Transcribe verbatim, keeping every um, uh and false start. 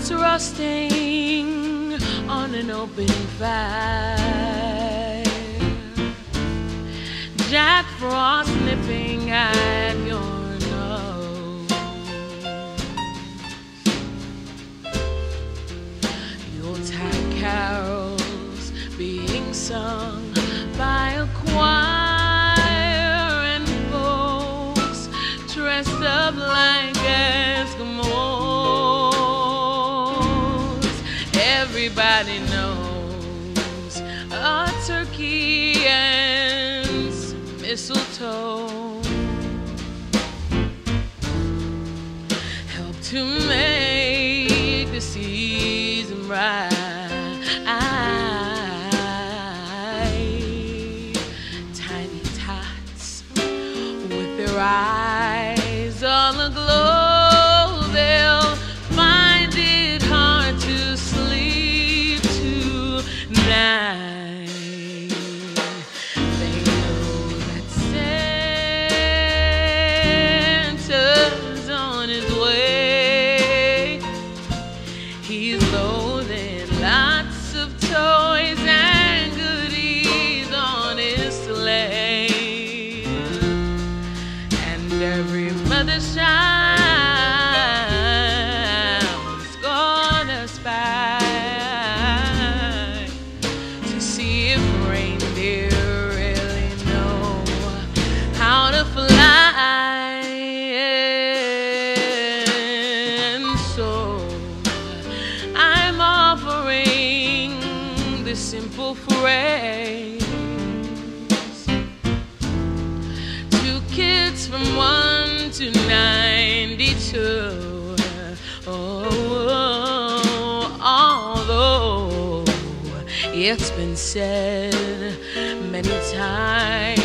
hearts rusting on an open fire, Jack Frost nipping at your nose, Yuletide carols being sung by a choir and folks dressed up like Eskimos. Everybody knows a turkey and some mistletoe help to make the season bright. Tiny tots with their eyes all aglow, they'll find it hard to sleep tonight. They know that Santa's on his way. He's loaded lots of toys and goodies on his sleigh, and every mother's child's gonna spy to see if reindeer really know how to fly. And so I'm offering this simple phrase to kids from one to ninety-two. Oh, although it's been said many times